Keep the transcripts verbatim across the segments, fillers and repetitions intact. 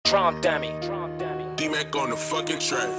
Drum dummy. D-Mac on the fucking track.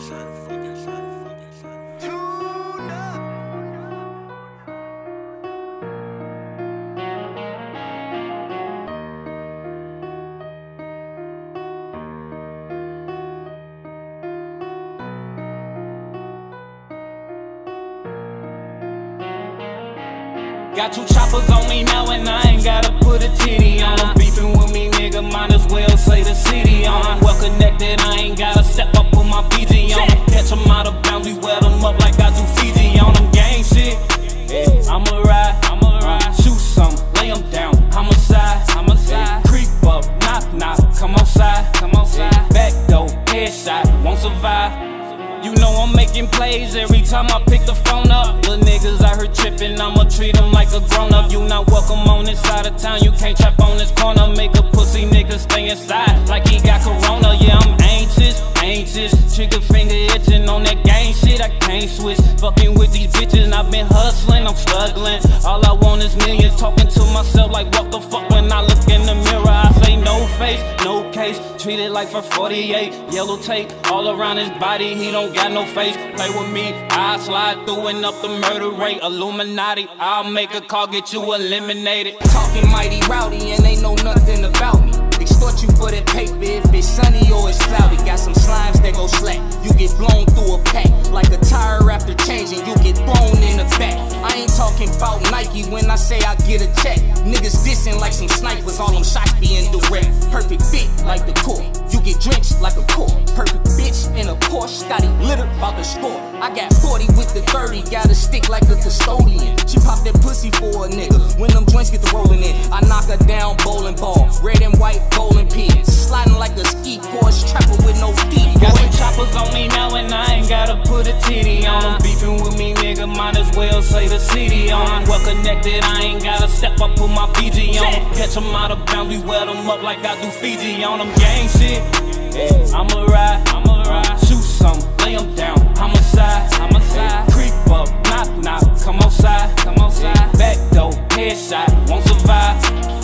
Got two choppers on me now and I ain't gotta put a titty on them. Beefing with me, nigga, might as well say the city on them. Well connected, I ain't gotta step up, put my B G on them. Catch them out of bounds, we wet them up like I do Fiji on them. Gang shit, yeah, I'ma ride, I'ma ride. Shoot some, lay them down, homicide, homicide. Creep up, knock, knock, come outside, come outside. Back door, headshot, won't survive. You know I'm making plays every time I pick the phone up. Little niggas out here trippin', I'ma treat them like a grown up. You not welcome on this side of town, you can't trap on this corner. Make a pussy nigga stay inside like he got corona. Yeah, I'm anxious, anxious. Trigger finger itching on that gang shit, I can't switch. Fucking with these bitches, and I've been hustling, I'm struggling. All I want is millions, talking to myself like what the fuck. When I look in the mirror, I say no face, no case. Treat it like for forty-eight, yellow tape all around his body, he don't got no face. Play with me, I slide through and up the murder rate. Illuminati, I'll make a call, get you eliminated. Talking mighty rowdy and they know nothing about me. Extort you for that paper if it's sunny or it's cloudy. Got some slimes that go slack, you get blown through a pack. Like a tire after changing, you get thrown in the back. I ain't talking about Nike when I say I get a check. Niggas dissing like some snipers, all them shots be indirect. Perfect fit like the court, you get drenched like a court. Perfect bitch in a Porsche, Scotty glitter about the score. I got forty with the thirty, got a stick like a custodian. She pop that pussy for a nigga, when them joints get the rolling in. I knock her down bowling ball, red and white bowling pins. Sliding like a ski course, trapper with no feet. Got some choppers on me now and I ain't gotta put a titty on them. Beefing with me, nigga, might as well say the city on them. Well connected, I ain't gotta step up, put my B G on them. Catch them out of bounds, we wet them up like I do Fiji on them. Gang shit, yeah, I'ma ride, I'ma ride. Shoot some, lay them down, homicide, homicide. Creep up, knock, knock, come outside, come outside. Back door, headshot, won't survive.